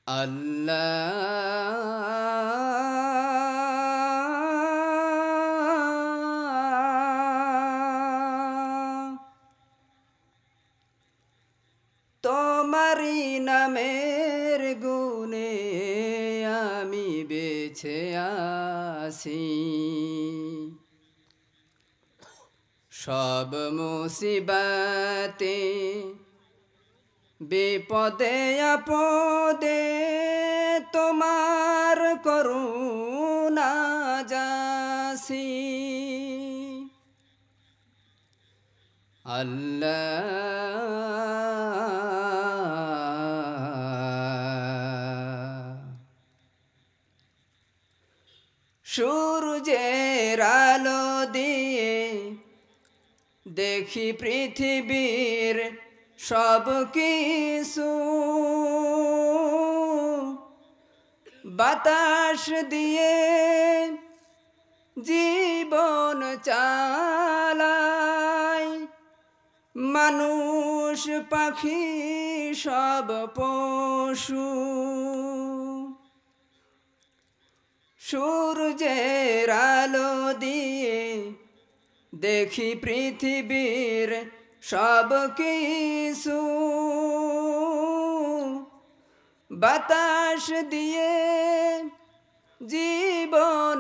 আল্লাহ তোমারি নামের গুণে আমি বেঁচে আছি সব মুসিবতে বিপদে আপদে তোমার করুণা যাসি আল্লাহ সূর্যের আলো দিয়ে দেখি পৃথিবীর সব কিছু বাতাস দিয়ে জীবন চালাই মানুষ পাখি সব পশু সূর্যের আলো দিয়ে দেখি পৃথিবীর সব কিছু বাতাস দিয়ে জীবন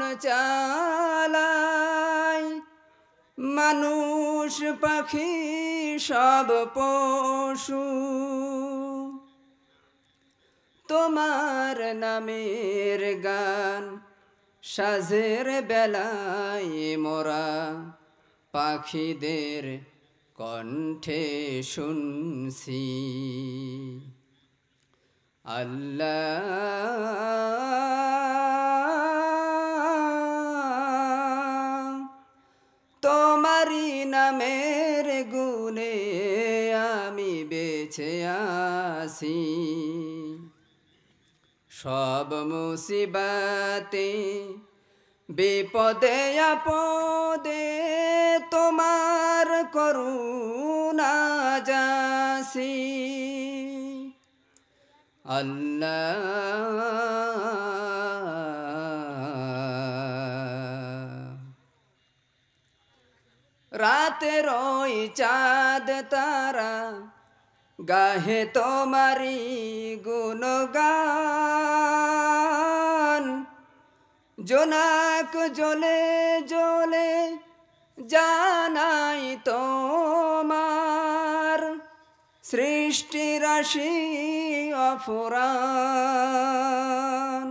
চালাই মানুষ পাখি সব পশু তোমার নামের গান সাজের বেলায় মোরা পাখিদের কণ্ঠে শুনছি আল্লাহ তোমারি নামের গুণে আমি বেঁচে আছি সব মুসিবতে বিপদে আপদে তোমার করুণা যাসি আল্লাহ রাতের ওই চাঁদ তারা গাহে তোমারি গুণগান জোনাক জ্বলে জ্বলে জানাই তোমার সৃষ্টি রাশি অফুরান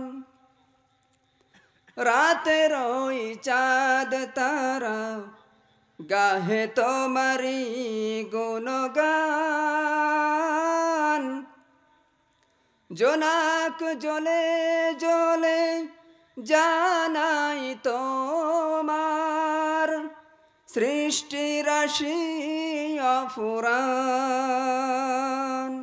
রাতের ওই চাঁদ তারা গাহে তোমারি গুণগান জোনাক জ্বলে জ্বলে জানাই তোমার সৃষ্টি রাশি অফুরান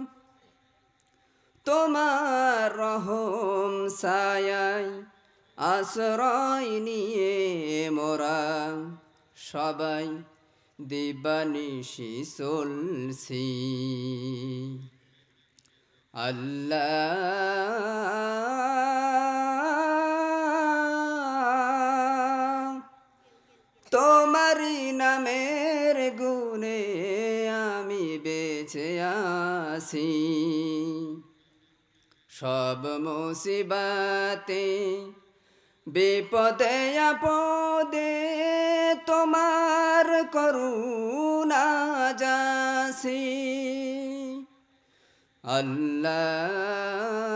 তোমার রহম ছায়ায় আশ্রয় নিয়ে মোরা সবাই দিবানিশি চলছি আল্লাহ তোমারি নামের গুণে আমি বেঁচে আছি সব মুসিবতে বিপদে আপদে তোমার করুণা যাসি আল্লাহ